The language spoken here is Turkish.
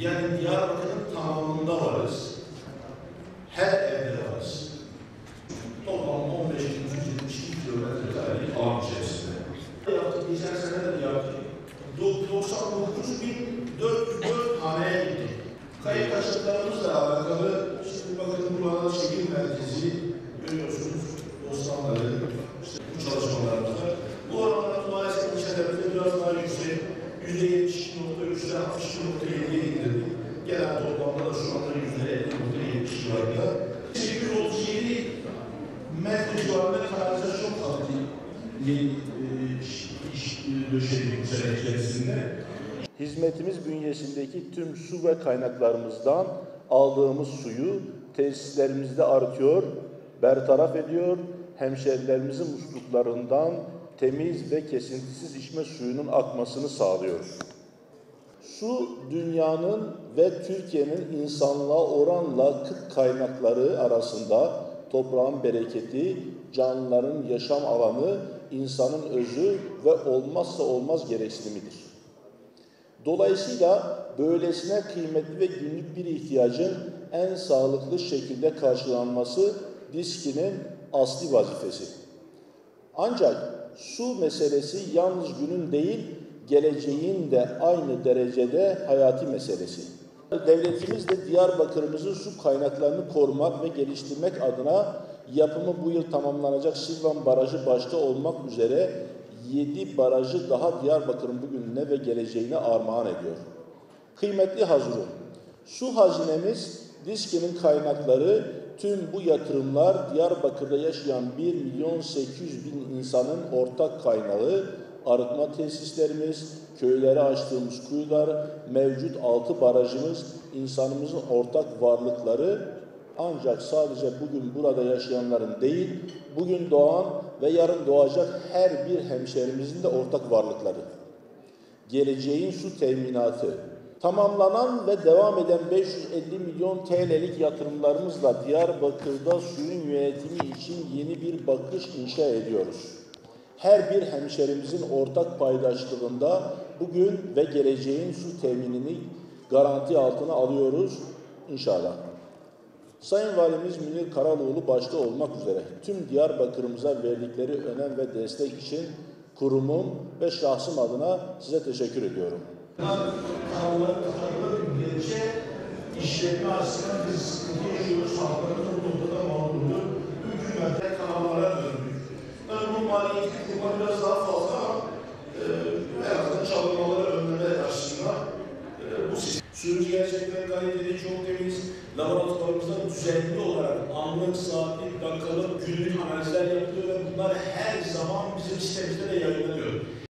Yani Diyarbakır'ın tamamında varız. Her evde varız. Toplam 15.172 kilometre karelik alan içerisinde. Yaptık, geçen sene de yaptık. 99.404 haneye gittik. Kayıp taşıtlarımızla alakalı, şimdi bakın burada şehir merkezi görüyorsunuz, Bostanları, bu çalışmalarımızda. Bu oranlar maalesef ilçelerde biraz daha yüksek, %72.3'den 62.7'ye indirdik. Genel toplamda da şu anda %50.70 civarında. 837 metre civarında kanalizasyon hattı döşedik bu sene içerisinde. Hizmetimiz bünyesindeki tüm su ve kaynaklarımızdan aldığımız suyu tesislerimizde arıtıyor, bertaraf ediyor, hemşerilerimizin musluklarından temiz ve kesintisiz içme suyunun akmasını sağlıyoruz. Su, dünyanın ve Türkiye'nin insanlığa oranla kıt kaynakları arasında toprağın bereketi, canlıların yaşam alanı, insanın özü ve olmazsa olmaz gereksinimidir. Dolayısıyla böylesine kıymetli ve günlük bir ihtiyacın en sağlıklı şekilde karşılanması DİSKİ'nin asli vazifesi. Ancak su meselesi yalnız günün değil, geleceğin de aynı derecede hayati meselesi. Devletimiz de Diyarbakır'ımızın su kaynaklarını korumak ve geliştirmek adına yapımı bu yıl tamamlanacak Silvan Barajı başta olmak üzere 7 barajı daha Diyarbakır'ın bugününe ve geleceğine armağan ediyor. Kıymetli hazırım, su hazinemiz, DİSKİ'nin kaynakları, tüm bu yatırımlar Diyarbakır'da yaşayan 1.800.000 insanın ortak kaynağı, arıtma tesislerimiz, köylere açtığımız kuyular, mevcut 6 barajımız, insanımızın ortak varlıkları, ancak sadece bugün burada yaşayanların değil, bugün doğan ve yarın doğacak her bir hemşerimizin de ortak varlıkları. Geleceğin su teminatı, tamamlanan ve devam eden 550 milyon TL'lik yatırımlarımızla Diyarbakır'da suyun yönetimi için yeni bir bakış inşa ediyoruz. Her bir hemşerimizin ortak paydaşlığında bugün ve geleceğin su teminini garanti altına alıyoruz inşallah. Sayın Valimiz Münir Karaloğlu başta olmak üzere tüm Diyarbakır'ımıza verdikleri önem ve destek için kurumum ve şahsım adına size teşekkür ediyorum. İşletme açısından bir sıkıntı yaşıyoruz. Halklarımız bu noktada mağdurdur. Hükümete kanallara döndük. Tabii bu maliyeti kurma biraz daha fazla ama en azından çalınmaları önleme açısından bu sistem. Suyumuz gerçekten kaliteli, çok temiz. Laboratuvarımızda düzenli olarak anlık, saatlik, dakikalık, günlük analizler yapılıyor ve bunlar her zaman bizim sitemizde de yayınlanıyor.